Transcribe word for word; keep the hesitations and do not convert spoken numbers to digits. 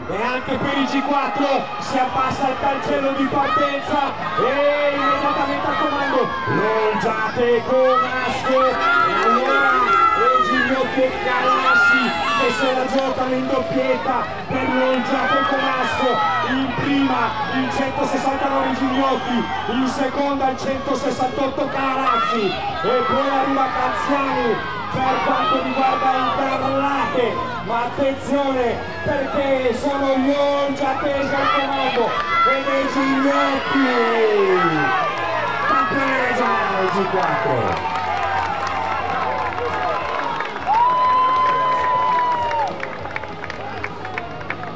e anche per il G quattro si abbassa il cancello di partenza e immediatamente al comando Longate Comasco, e allora Gigliotti e Galassi che se la giocano in doppietta per Longate Comasco, in prima il centosessantanove Gigliotti, in seconda il centosessantotto Caracci e poi arriva Cazziani per quanto riguarda Interlake, ma attenzione perché sono gli olgiatesi al comando e dei Gigliotti campione regionale G quattro.